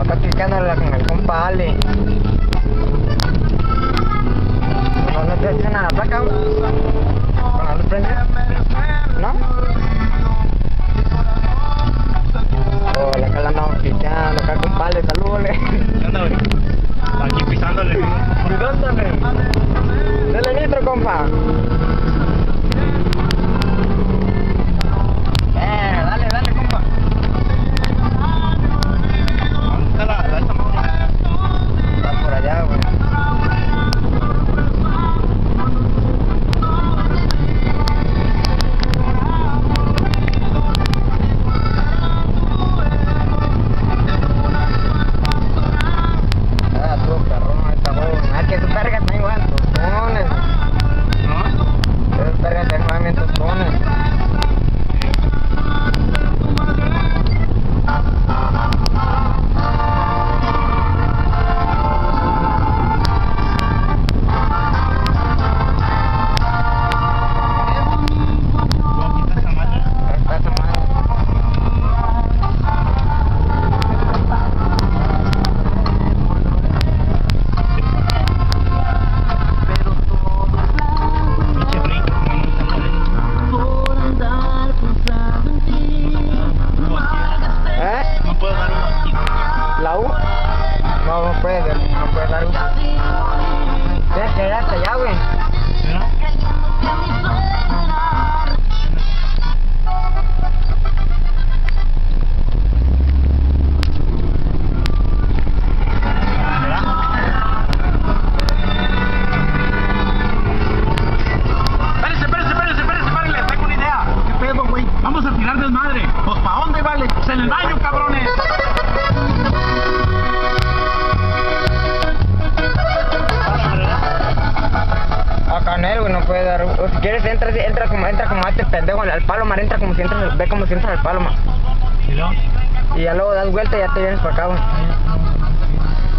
Acá picándola con el compa Ale. No te dicen nada, placa. ¿Con la luz prendida? ¿No? Oh, acá la andamos picando, acá compa Ale, salúdale. ¿Qué onda, güey? Aquí pisándole. Pisándole. Dale nitro, compa. Dale, compa. ¿Dónde está la esta madre? Está por allá, güey. Tú, perrón, esta huevo. Es que tus vergas no igual, tostones. ¿No? Esas vergas te mueven bien tostones. ¿La U? No puede dar U. Tienes que ir hasta allá, güey. Espérense, les tengo una idea. ¿Qué pedo, güey? Vamos a tirar desmadre. Pues, ¿pa' dónde, vale? Pues en el baño, cabrones. Acá no, güey, no puede dar U. O si quieres, entra como a este pendejo, al Palomar, entra como si entras, ve como si entras al Palomar. ¿Y luego? Y ya luego das vuelta y ya te vienes para acá, güey.